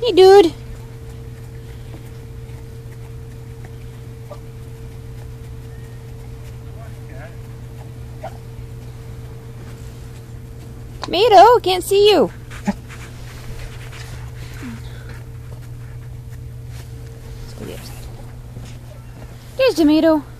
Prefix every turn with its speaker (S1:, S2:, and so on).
S1: Hey, dude. Tomato, can't see you. Let's go to the other side. There's Tomato.